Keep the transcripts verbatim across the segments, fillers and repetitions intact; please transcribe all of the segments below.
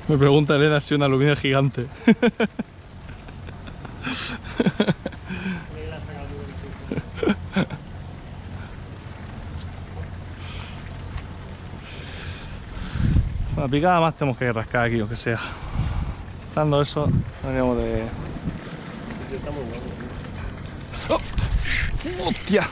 Me pregunta Elena si un aluminio es gigante. Una picada más tenemos que rascar aquí, aunque sea. Dando eso, deberíamos de... ¡Oh! ¡Hostia!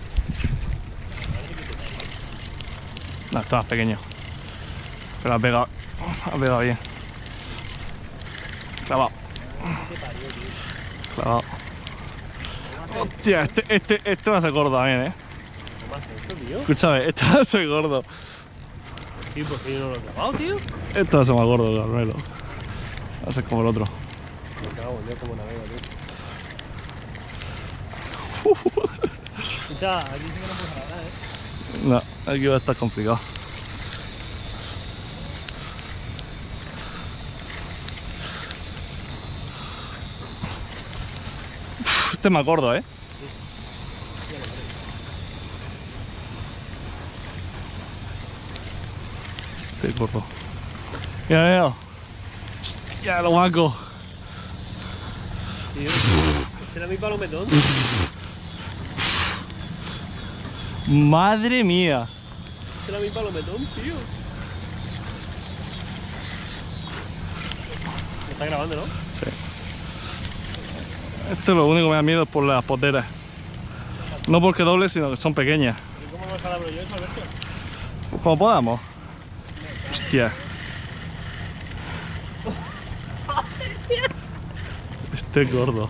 No, está más pequeño. Pero ha pegado. Ha pegado bien. Clavado. Clavado. Hostia, este, este, este va a ser gordo también, eh. Escúchame, este va a ser gordo. Sí, porque yo no lo he clavado, tío. Este va a ser más gordo, Carmelo. Va a ser como el otro. Me cago, yo como navego, tío. Escucha, aquí sí que no puedes grabar, eh. No, aquí va a estar complicado. Uf, este es más gordo, eh. Este es gordo. Mira, mira. Hostia, lo maco. Tío, este era mi palometón. Madre mía. Este era mi palometón, tío. Me está grabando, ¿no? Sí. Esto es lo único que me da miedo es por las poteras. No porque dobles, sino que son pequeñas. ¿Y cómo me calabro yo eso, Alberto? Pues como podamos. Hostia. Este es gordo.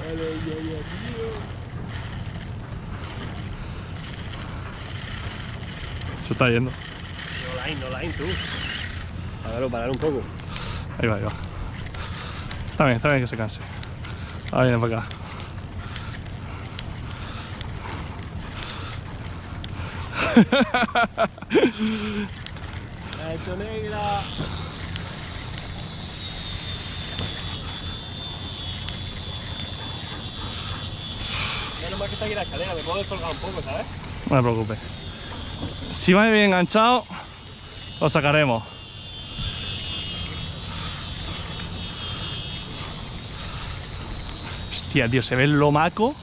Se está yendo. No line, no line, tú. A ver, parar un poco. Ahí va, ahí va. Está bien, está bien que se canse. Ahora viene para acá. Ha hecho negra. Menos mal que está aquí la escalera, me puedo descolgar un poco, ¿sabes? No me preocupes. Si va bien enganchado, lo sacaremos. Hostia, tío, se ve el lomaco.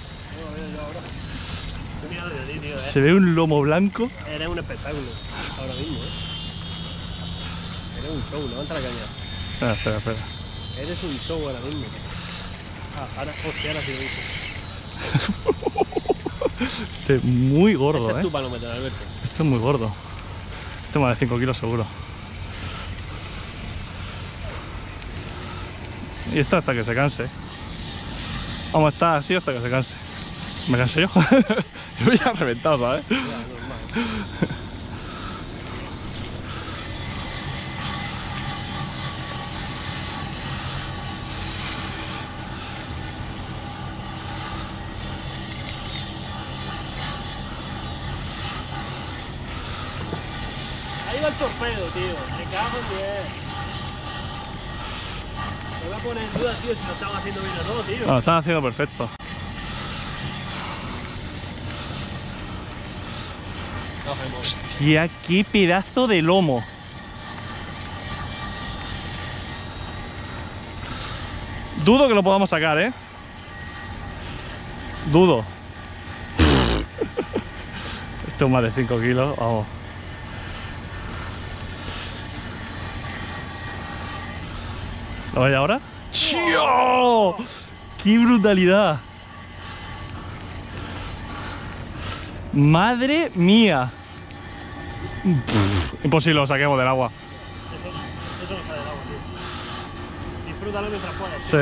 Estoy mirando de ti, tío, ¿eh? Se ve un lomo blanco. Eres un espectáculo ahora mismo, ¿eh? Eres un show, levanta la caña. Espera, espera, espera. Eres un show ahora mismo. Ah, ahora, hostia, ahora sí lo hice. Este es muy gordo, Ese es eh. tu palometón, Alberto. Este es muy gordo. Este más de cinco kilos seguro. Y esto hasta que se canse. Vamos a estar así hasta que se canse. ¿Me cansé yo? Yo ya he reventado, ¿sabes? Ya, normal. Ahí va el torpedo, tío. Me cago en diez. Me voy a poner en duda, tío, si lo estaba haciendo bien o no, tío. No, lo están haciendo perfecto. Hostia, qué pedazo de lomo. Dudo que lo podamos sacar, ¿eh? Dudo. Esto es más de cinco kilos, vamos. ¿Lo veis ahora? ¡Chío! ¡Qué brutalidad! ¡Madre mía! Pff, imposible lo saquemos del agua. Eso, eso no sale del agua, tío. Disfrútalo mientras puedas. Sí.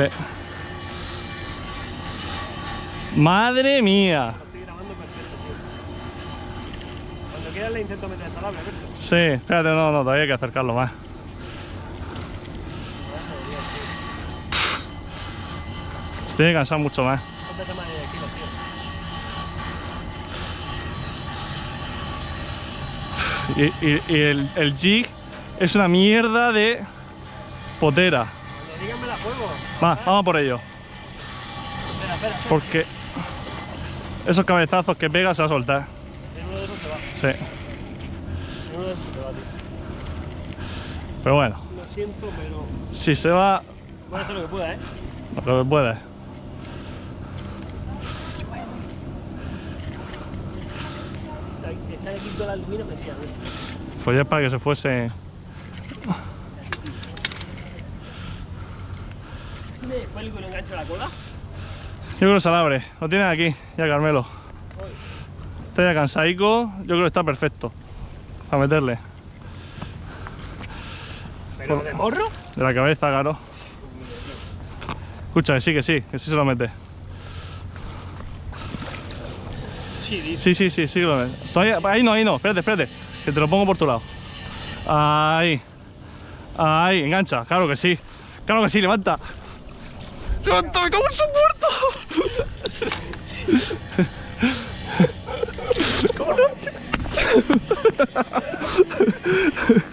¡Madre mía! Lo estoy grabando perfecto, tío. Cuando quieras le intento meter esta labra, ¿verdad? Sí, espérate, no, no, todavía hay que acercarlo más. Se tiene que cansar mucho más. ¿Cuánto tema de kilos, tío? Y, y- y el, el jig es una mierda de potera. Cuando digan me la juego. Va, vamos por ello. Espera, espera, espera. Porque esos cabezazos que pega se va a soltar. En uno de esos se va. Sí. En uno de esos se va, tío. Pero bueno, No siento, pero Si se va, voy a hacer lo que pueda, ¿eh? lo que puedes. Están aquí todas las luminas metidas, ¿eh? Pues ya es para que se fuese. ¿Tiene cuelgo y le engancho la cola? Yo creo que se la abre. Lo tienes aquí, ya Carmelo. Está ya cansadico, yo creo que está perfecto. Para meterle. ¿Pero de morro? De la cabeza, claro. Escucha, que sí, que sí, que sí se lo mete. Sí, dice. Sí, sí, sí, sí que lo mete. Todavía, ahí no, ahí no, espérate, espérate. Que te lo pongo por tu lado. Ahí. Ahí, engancha, claro que sí. Claro que sí, levanta. ¡Levanta, me cago en su muerto! ¡Cabrón!